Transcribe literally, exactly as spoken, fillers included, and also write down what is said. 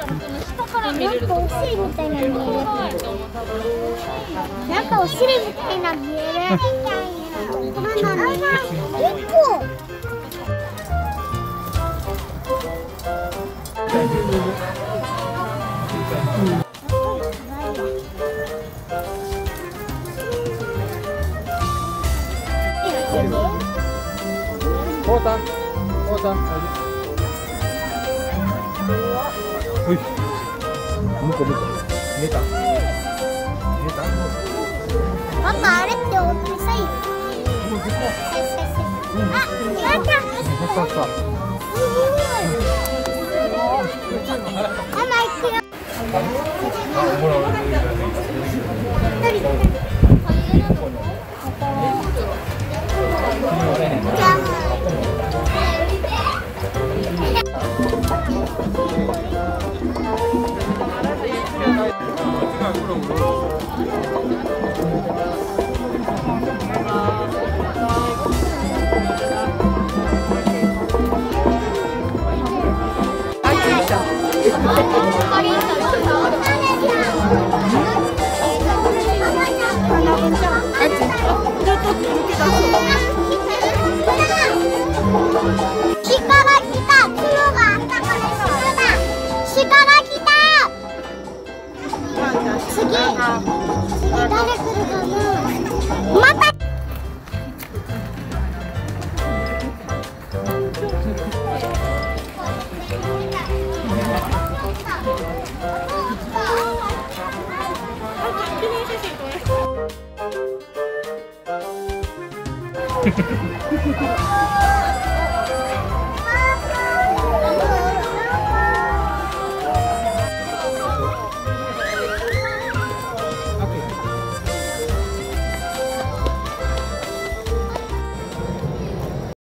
下から見れるとなんかお尻みたいな見える。なんかお尻みたいな見える。ママ、結構。 こうたん、こうたん。おい。向こう向こう。見えた。見えた。 パパ、あれって大きさいい。あ、やった。 そうそう。 ママ行くよ。じゃあ。次、誰来るかな。また。記念写真撮る。